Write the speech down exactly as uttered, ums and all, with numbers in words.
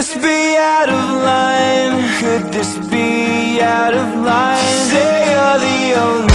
this be out of line? Could this be out of line? Say you're the only